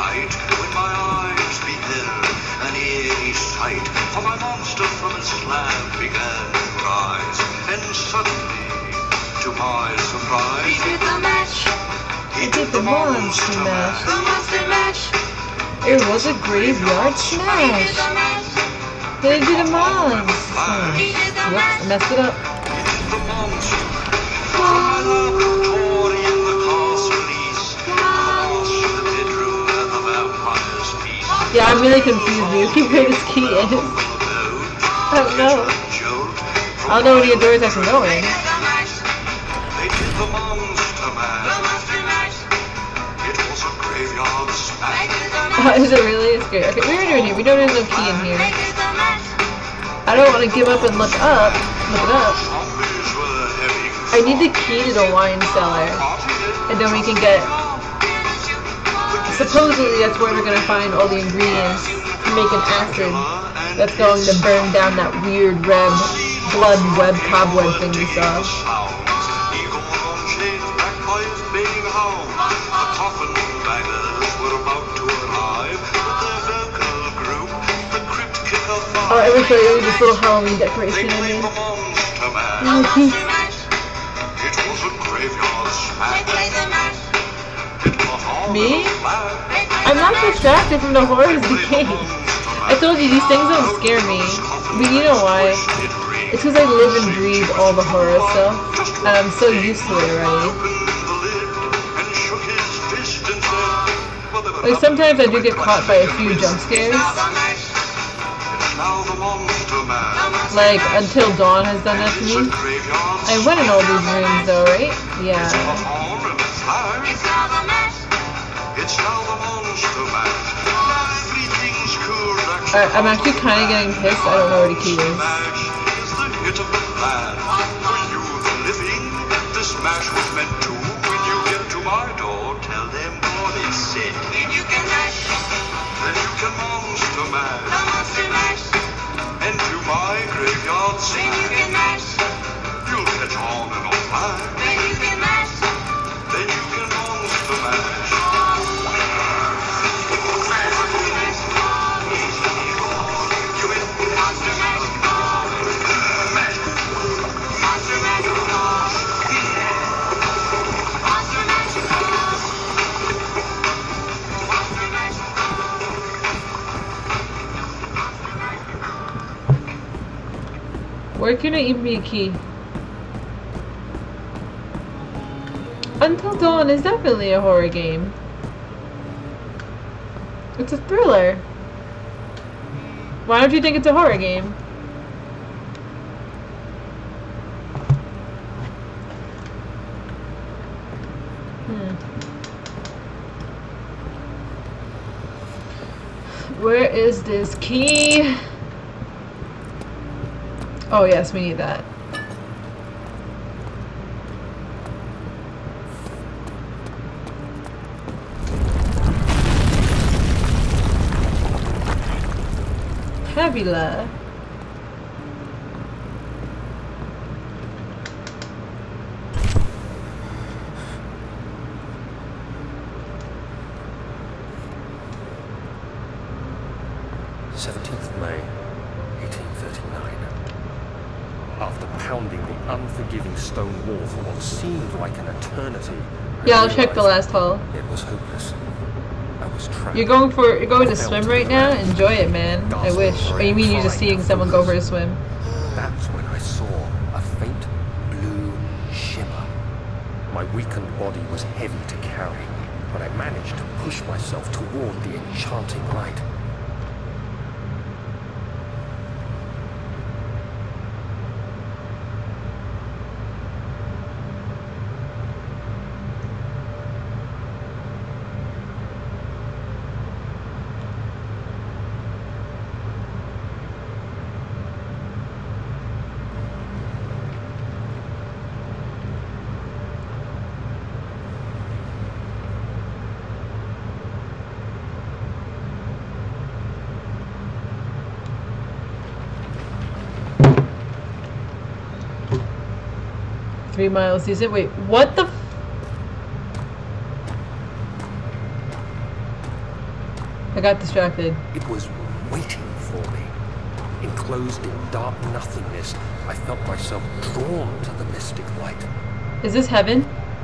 night when my eyes beheld an eerie sight, for my monster from his slab began to rise, and suddenly, to my surprise, He did the mash. he did the monster mash. The monster mash. It was a graveyard smash. They did a monster. He did the Whoops, I mash. messed it up. The monster from my laboratory in the castle east, across the bedroom where the vampires feast. Yeah, I'm really confused. You keep where this key is. I don't know. I don't know where the doors are going. They did the monster mash. The monster mash. It was a graveyard smash. They did the mash. Is it really? It's great. Okay, we're doing here. We know there's no key in here. They did the mash. I don't want to give up and look up. Look it up. Zombies were having I need the key to the wine cellar. And then we can get... Supposedly that's where we're going to find all the ingredients to make an acid that's going to burn down that weird red blood web cobweb thing we saw. Eagle on chain backed by his baying hound. The coffin bangers were about to arrive with their vocal group, the Crypt Kicker Five. Oh, I will show you this little Halloween decoration They I played made. the monster mash. The monster mash. It was a graveyard They smash. played the mash. It was all Me? in a flash. They played I'm the not mash. distracted from the horrors of the game. I told you, these things don't scare me. But you know why? It's because I live and breathe all the horror stuff. And I'm so used to it already. Like, sometimes I do get caught by a few jump scares. Like, Until Dawn has done that to me. I went in all these rooms though, right? Yeah. It's now the mash. It's now the monster mash. Everything's cool. I'm actually kind of getting pissed. I don't know where the key is. Smash is the hit of the plan. For you, the living, this smash was meant to. When you get to my door, tell them what it said. Then you can mash. Then you can monster The mash. monster mash. And to my graveyard Then you smash. can mash. You'll catch on and on fire. Then you can mash. Then you can monster mash. You in Monster mash. mash. Monster mash. Monster mash. Monster mash. Where can I even be a key? Until Dawn is definitely a horror game. It's a thriller. Why don't you think it's a horror game? Where is this key? Oh yes, we need that. Tabula. May 1839. After pounding the unforgiving stone wall for what seemed like an eternity, Yeah, I'll check the last hall. it was hopeless. I was trapped. You're going to swim right now? Enjoy it, man. I wish. Or you mean you're just seeing someone go for a swim? That's when I saw a faint blue shimmer. My weakened body was heavy to carry, but I managed to push myself toward the enchanting light. Three miles decent. Wait, what the? I got distracted. It was waiting for me. Enclosed in dark nothingness, I felt myself drawn to the mystic light. Is this heaven?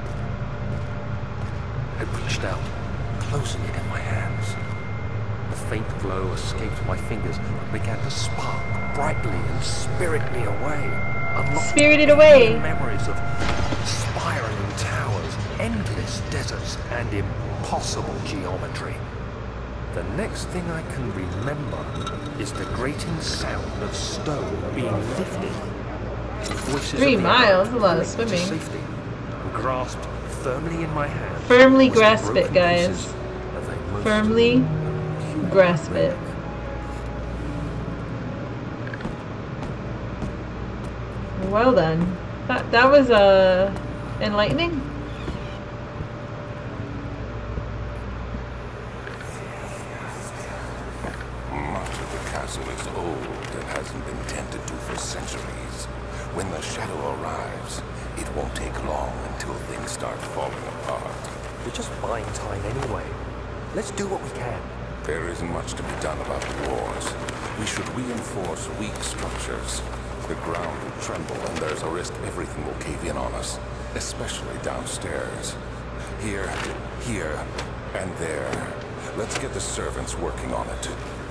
I reached out, closing it in my hands. The faint glow escaped my fingers and began to spark brightly and spirit me away. Spirited away. Memories of spiraling towers, endless deserts, and impossible geometry. The next thing I can remember is the grating sound of stone being lifted. Voices 3 of the miles, earth a lot of to swimming. safety, grasped firmly in my hand. Firmly was the grasp it, broken guys. pieces of a most Firmly human grasp it. relic. Well done. That was enlightening. Much of the castle is old and hasn't been tended to for centuries. When the shadow arrives, it won't take long until things start falling apart. We're just buying time anyway. Let's do what we can. There isn't much to be done about the wars. We should reinforce weak structures. The ground will tremble and there's a risk everything will cave in on us, especially downstairs. Here, and there. Let's get the servants working on it.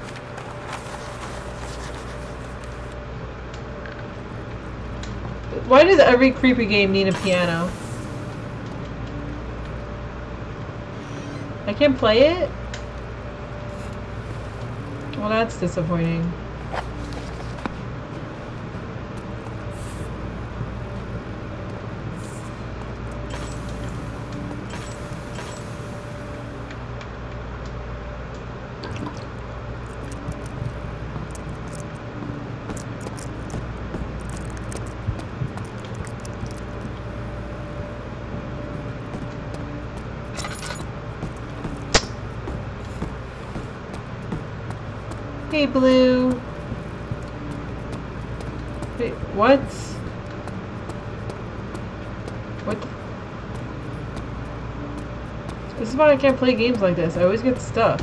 Why does every creepy game need a piano? I can't play it? Well, that's disappointing. Hey, Blue. Wait, what? What? This is why I can't play games like this. I always get stuck.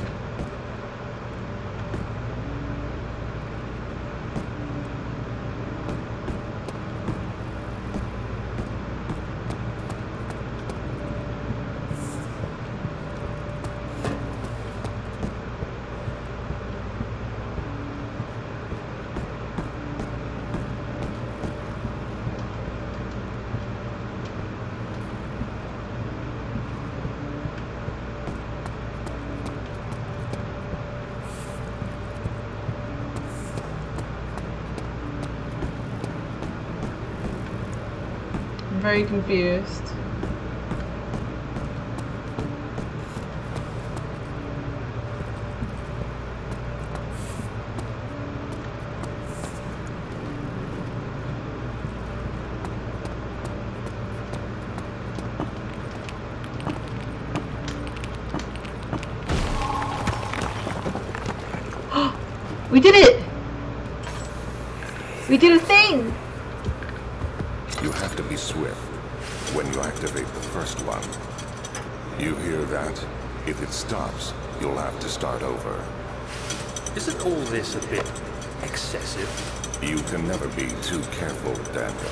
I'm very confused. We did it! We did a thing! You have to be swift when you activate the first one. You hear that? If it stops, you'll have to start over. Isn't all this a bit excessive? You can never be too careful, Daniel.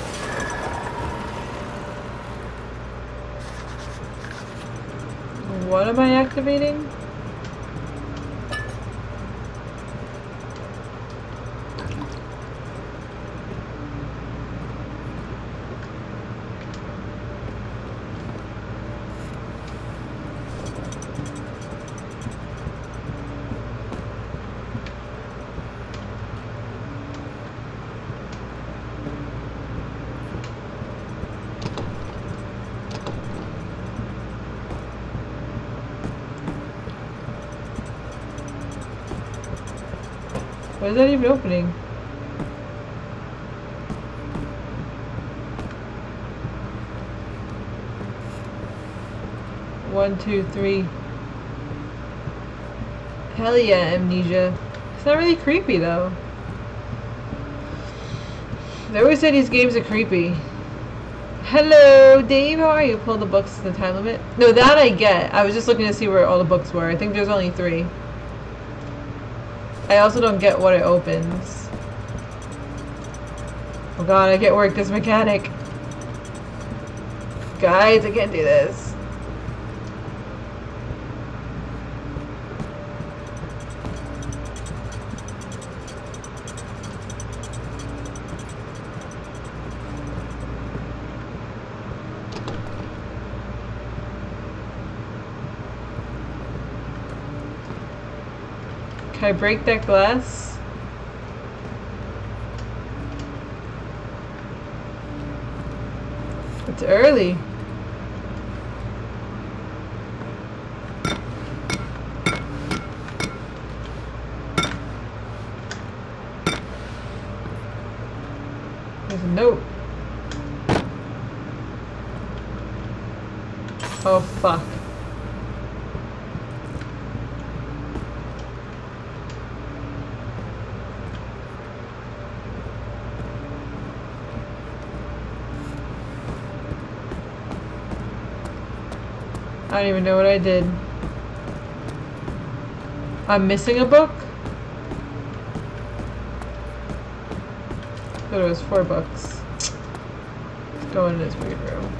What am I activating? Why is that even opening? One, two, three. Hell yeah, Amnesia. It's not really creepy though. They always say these games are creepy. Hello, Dave. How are you? Pull the books to the time limit. No, that I get. I was just looking to see where all the books were. I think there's only 3. I also don't get what it opens. Oh god, I can't work this mechanic. Guys, I can't do this. Can I break that glass? It's early. There's a note. Oh fuck. I don't even know what I did. I'm missing a book? I thought it was $4. Let's go in this weird room.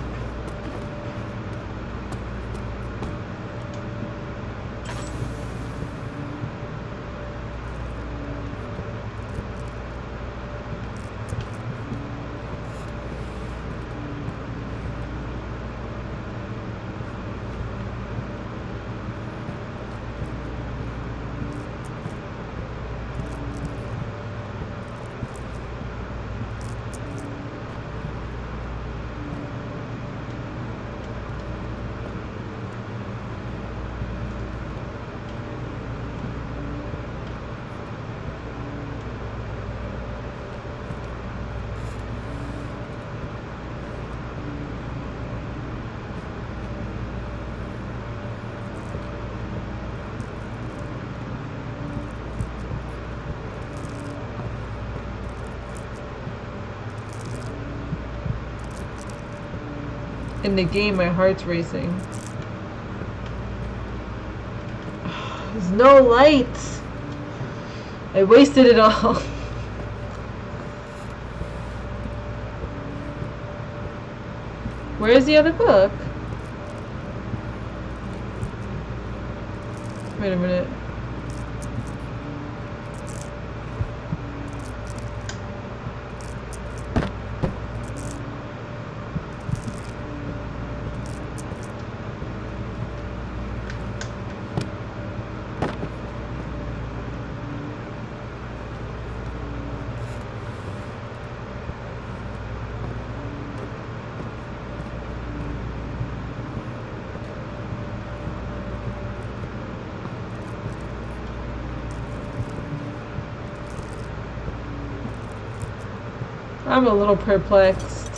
In the game, my heart's racing. There's no lights. I wasted it all. Where's the other book? Wait a minute. I'm a little perplexed.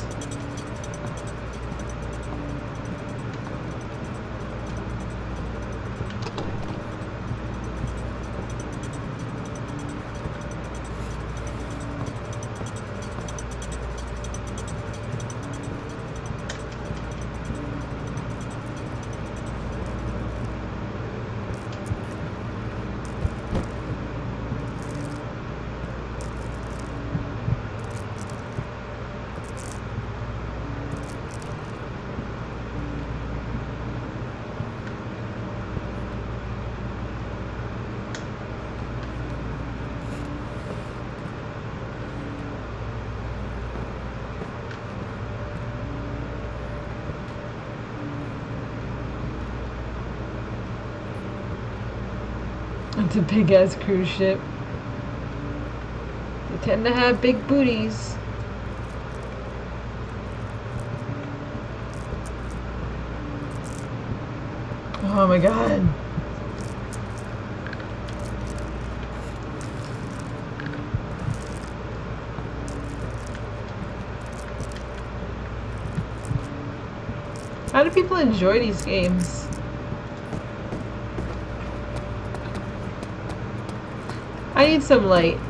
It's a big ass cruise ship. They tend to have big booties. Oh my god. How do people enjoy these games? I need some light.